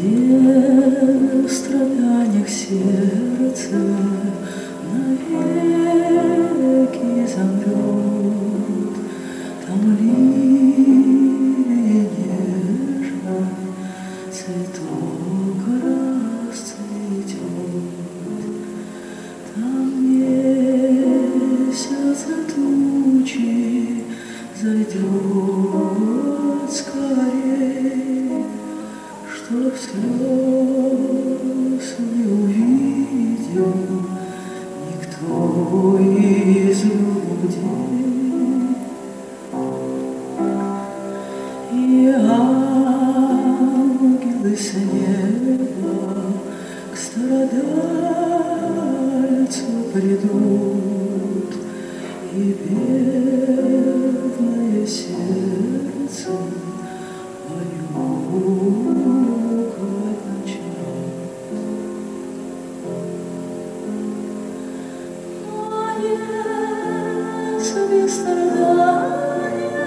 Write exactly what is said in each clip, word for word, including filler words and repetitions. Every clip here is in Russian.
Где в страданиях сердце навеки замрет, там лилия нежно цветок расцветет, там месяц от тучи зайдет скорей, чтоб слез не увидел никто из людей. И ангелы с неба к страдальцу придут, и бедное сердце без страдания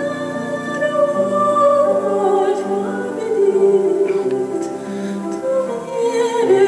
любовь победит, то в небе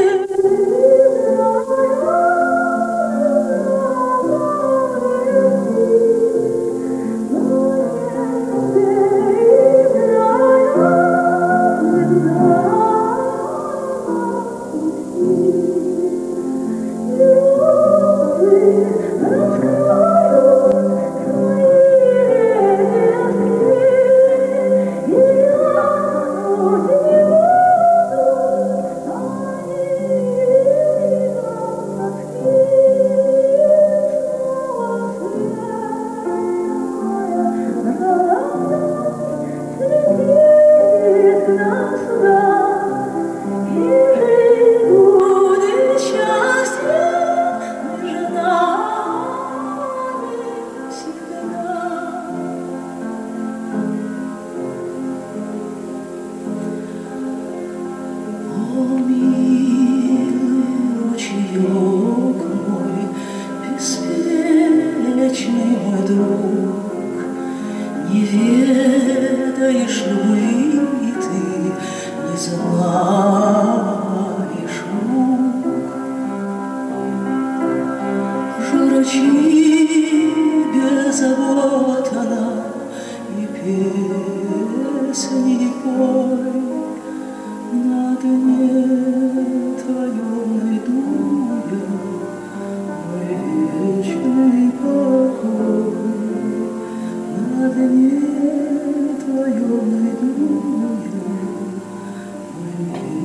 не ведаешь любви ты, не знаешь мук. Журачи беззаботно и песни пой, на дне твоем найду я мой вечный покой. На дне твоем найду я мой